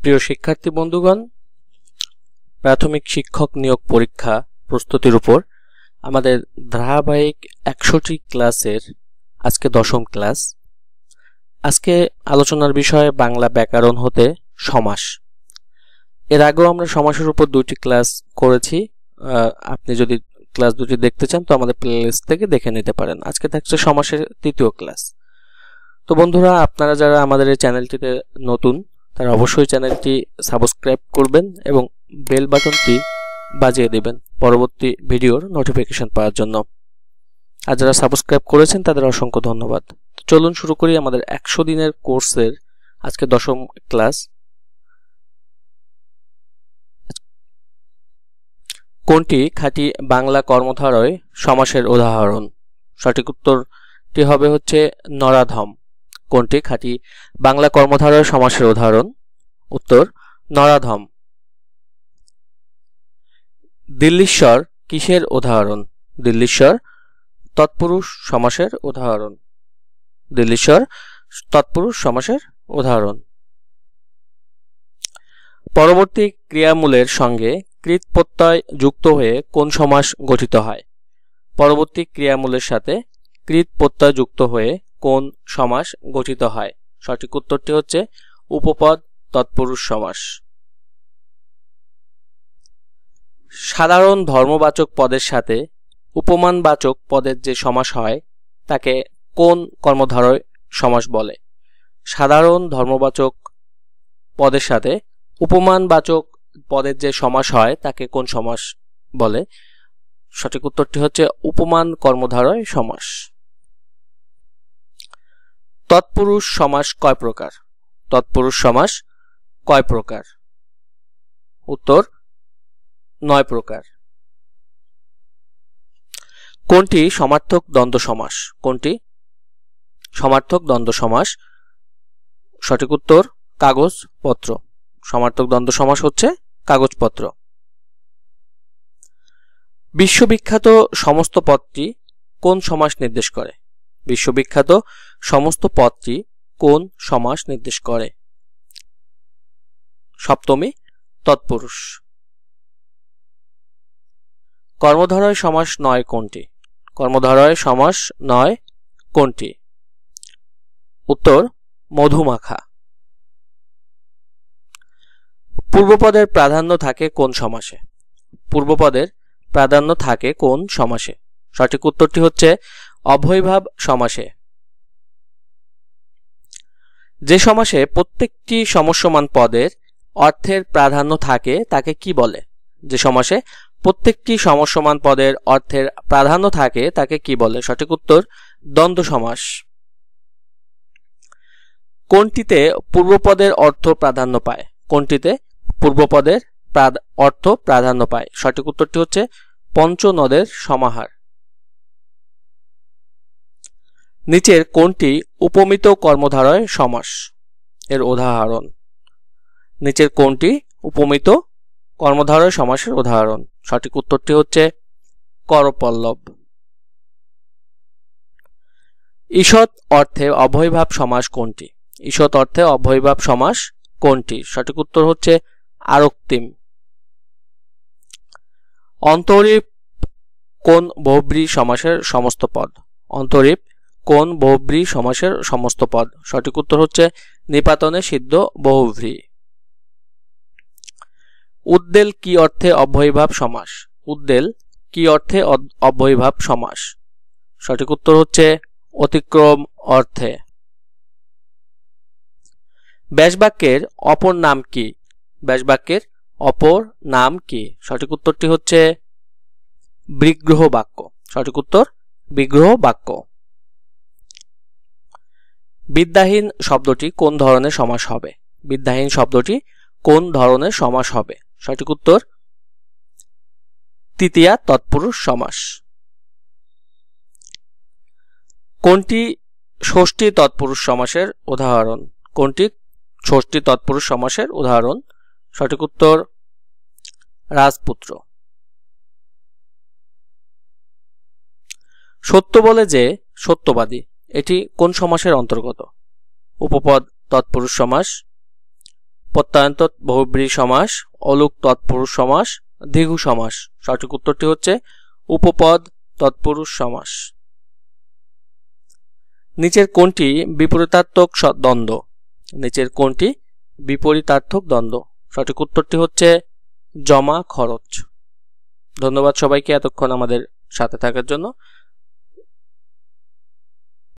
প্রিয় শিক্ষার্থী বন্ধুগণ, প্রাথমিক শিক্ষক নিয়োগ পরীক্ষা প্রস্তুতির উপর আমাদের ধারাবাহিক 100টি ক্লাসের আজকে 10ম ক্লাস। আজকে আলোচনার বিষয় বাংলা ব্যাকরণ হতে সমাস। এর আগেও আমরা সমাসের উপর 2টি ক্লাস করেছি। আপনি যদি ক্লাস দুটি দেখতে চান তো আমাদের প্লেলিস্ট থেকে দেখে নিতে পারেন। আজকে থাকছে সমাসের 3য় ক্লাস। তো বন্ধুরা, আপনারা যারা আমাদের এই চ্যানেলটিতে নতুন তারা অবশ্যই চ্যানেলটি সাবস্ক্রাইব করবেন এবং বেল বাটনটি বাজিয়ে দেবেন পরবর্তী ভিডিওর নোটিফিকেশন পাওয়ার জন্য। আর যারা সাবস্ক্রাইব করেছেন তাদের অসংখ্য ধন্যবাদ। চলুন শুরু করি আমাদের 100 দিনের কোর্সের আজকে 10ম ক্লাস। কোনটি খাঁটি বাংলা কর্মধারয় সমাসের উদাহরণ? সঠিক উত্তরটি হবে হচ্ছে নরাধম। কোনটি খাঁটি বাংলা কর্মধারয় সমাসের উদাহরণ? উত্তর নরাধম। দিল্লীশ্বর কিসের উদাহরণ? দিল্লীশ্বর তৎপুরুষ সমাসের উদাহরণ। দিল্লীশ্বর তৎপুরুষ সমাসের উদাহরণ। পরবর্তী ক্রিয়ামূলের সঙ্গে কৃৎ প্রত্যয় যুক্ত হয়ে কোন সমাস গঠিত হয়? পরবর্তী ক্রিয়ামূলের সাথে কৃৎ প্রত্যয় যুক্ত হয়ে কোন সমাস গঠিত হয়? সঠিক উত্তরটি হচ্ছে উপপদ তৎপুরুষ সমাস। সাধারণ ধর্মবাচক পদের সাথে উপমানবাচক পদের যে সমাস হয় তাকে কোন কর্মধারয় সমাস বলে? সাধারণ ধর্মবাচক পদের সাথে উপমানবাচক পদের যে সমাস হয় তাকে কোন সমাস বলে? সঠিক উত্তরটি হচ্ছে উপমান কর্মধারয় সমাস। তৎপুরুষ সমাস কয় প্রকার? তৎপুরুষ সমাস কয় প্রকার? উত্তর 9 প্রকার। কোনটি সমার্থক দ্বন্দ্ব সমাস? কোনটি সমার্থক দ্বন্দ্ব সমাস? সঠিক উত্তর কাগজপত্র। সমার্থক দ্বন্দ্ব সমাস হচ্ছে কাগজপত্র। বিশ্ববিখ্যাত সমস্ত পদটি কোন সমাস নির্দেশ করে? বিশ্ববিখ্যাত সমস্ত পদটি কোন সমাস নির্দেশ করে? সপ্তমী তৎপুরুষ। কর্মধারয় সমাস নয় কোনটি? কর্মধারয় সমাস নয় কোনটি? উত্তর মধুমাখা। পূর্বপদের প্রাধান্য থাকে কোন সমাসে? পূর্বপদের প্রাধান্য থাকে কোন সমাসে? সঠিক উত্তরটি হচ্ছে অভয়ভাব সমাসে। যে সমাসে প্রত্যেকটি সমস্যমান পদের অর্থের প্রাধান্য থাকে তাকে কি বলে? যে সমাসে প্রত্যেকটি সমস্যমান পদের অর্থের প্রাধান্য থাকে তাকে কি বলে? সঠিক উত্তর দ্বন্দ্ব সমাস। কোনটিতে পূর্বপদের অর্থ প্রাধান্য পায়? কোনটিতে পূর্বপদের অর্থ প্রাধান্য পায়? সঠিক উত্তরটি হচ্ছে পঞ্চনদের সমাহার। নিচের কোনটি উপমিত কর্মধারয় সমাস এর উদাহরণ? নিচের কোনটি উপমিত কর্মধারয় সমাসের উদাহরণ? সঠিক উত্তরটি হচ্ছে করপল্লব। ঈষৎ অর্থে অভয়ভাব সমাস কোনটি? ঈষৎ অর্থে অভয়ভাব সমাস কোনটি? সঠিক উত্তর হচ্ছে আরক্তিম। অন্তরীপ কোন বহুব্রী সমাসের সমস্ত পদ? অন্তরীপ কোন বহুব্রী সমাসের সমস্ত পদ? সঠিক উত্তর হচ্ছে নিপাতনে সিদ্ধ বহুব্রী। উদ্দেল কি অর্থে অব্যয়ীভাব সমাস? উদ্দেল কি অর্থে অব্যয়ীভাব সমাস? সঠিক উত্তর হচ্ছে অতিক্রম অর্থে। ব্যাসবাক্যের অপর নাম কি? ব্যাসবাক্যের অপর নাম কি? সঠিক উত্তরটি হচ্ছে বিগ্রহ বাক্য। সঠিক উত্তর বিগ্রহ বাক্য। বিদ্যাহীন শব্দটি কোন ধরনের সমাস হবে? বিদ্যাহীন শব্দটি কোন ধরনের সমাস হবে? সঠিক উত্তর তৃতীয়া তৎপুরুষ সমাস। কোনটি ষষ্ঠী তৎপুরুষ সমাসের উদাহরণ? কোনটি ষষ্ঠী তৎপুরুষ সমাসের উদাহরণ? সঠিক উত্তর রাজপুত্র। সত্য বলে যে সত্যবাদী এটি কোন সমাসের অন্তর্গত? উপপদ তৎপুরুষ সমাস, প্রত্যয়ান্তর বহুব্রীহি সমাস, অলুক তৎপুরুষ সমাস, দ্বিগু সমাস। সঠিক উত্তরটি হচ্ছে উপপদ তৎপুরুষ সমাস। নিচের কোনটি বিপরীতার্থক দ্বন্দ্ব? নিচের কোনটি বিপরীতার্থক দ্বন্দ্ব? সঠিক উত্তরটি হচ্ছে জমা খরচ। ধন্যবাদ সবাইকে এতক্ষণ আমাদের সাথে থাকার জন্য।